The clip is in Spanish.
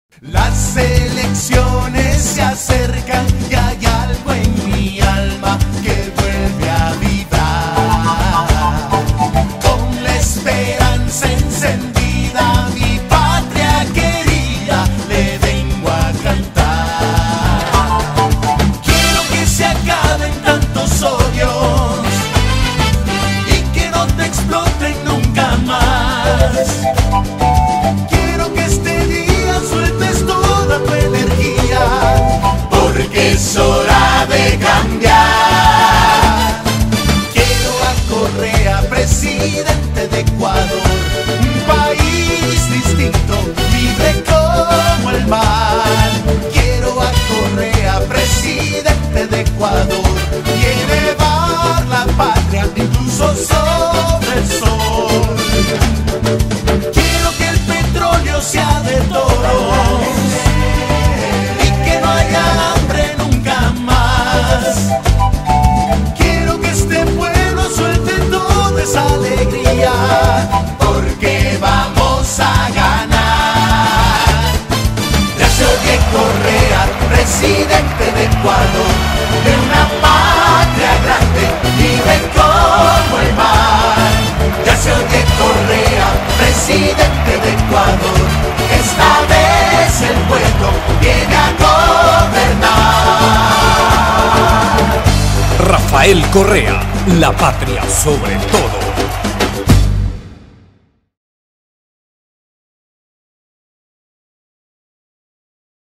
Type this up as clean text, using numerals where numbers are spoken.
Las elecciones se acercan y hay algo en mi alma que vuelve a vibrar. Con la esperanza encendida, mi patria querida, le vengo a cantar. Quiero que se acaben tantos odios y que no te exploten nunca más. Quiero que este día sueltes toda tu energía, porque es hora de cambiar. Quiero a Correa, presidente de Ecuador, un país distinto, libre como el mar. Quiero a Correa, presidente de Ecuador, y elevar la patria incluso sobre el sol. Quiero que el petróleo sea de todos y que no haya hambre nunca más. Quiero que este pueblo suelte toda esa alegría, porque vamos a ganar. Ya se oye Correa, presidente de Ecuador, de una patria grande, libre como el mar. Ya se oye Correa, presidente de Ecuador, esta vez el pueblo viene a gobernar. Rafael Correa, la patria sobre todo.